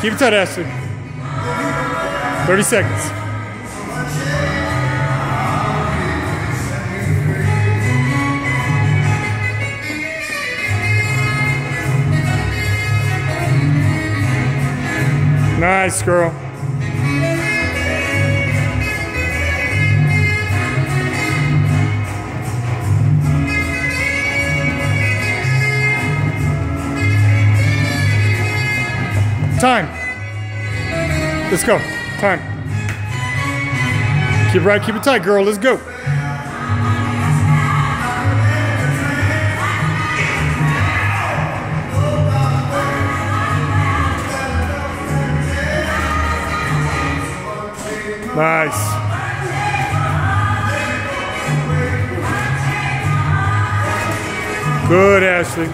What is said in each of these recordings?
Keep it tight, Ashley. 30 seconds. Nice, girl. Time. Let's go. Time. Keep it right, keep it tight, girl. Let's go. Nice. Good, Ashley.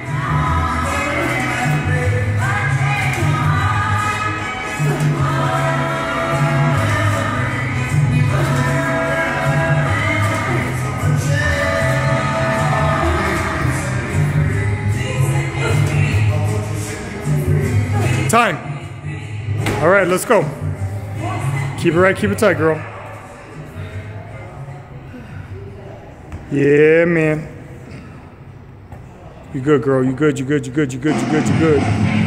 Time. All right, let's go. Keep it right, keep it tight, girl. Yeah, man. You good, girl. You good, you good, you good, you good, you good, you good.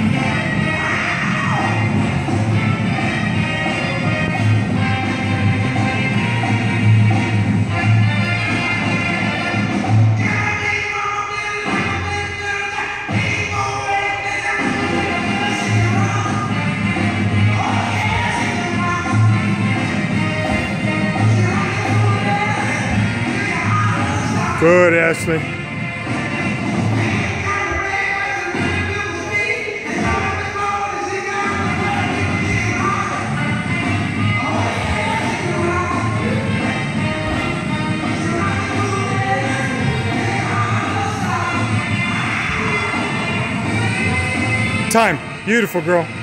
Good, Ashley. Time. Beautiful, girl.